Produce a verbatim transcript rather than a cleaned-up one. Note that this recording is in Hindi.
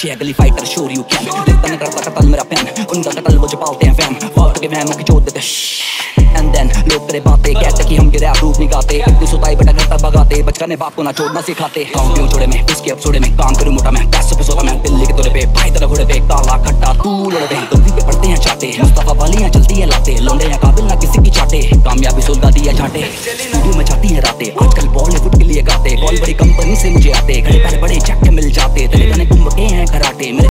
पीछे है गली फाइटर शोर यू कैन लिखता नहीं करता कतल मेरा पेन उनका कतल वो जो पालते हैं फैन फालतू के वहम ना जोड़ देते एंड देन लोग तेरे बातें कहते कि हम गिरे रूप नहीं गाते इतनी सुताई बेटा घर तक भगाते बचपन ने बाप को ना छोड़ना सिखाते गाँव क्यों छोड़े में इसके अब छोड़े में काम करूँ मोटा मैं पैसों पे सोता मैं दिल्ली के तोड़े पे भाई तरह घोड़े पे काला खट्टा तू लोड़े पे गलती पे पड़ते हैं चाटे मुस्तफा वालियाँ चलती है लाते लौंडे या काबिल ना किसी की चाटे कामयाबी सुलगा दिया झाटे स्टूडियो में जाती है रातें आजकल बॉलीवुड के लिए गाते कॉल बड़ी कंपनी से मुझे आते घरे पहले बड़े चक्के मिल जाते तेरे गाने गुम के हैं कराटे मेरे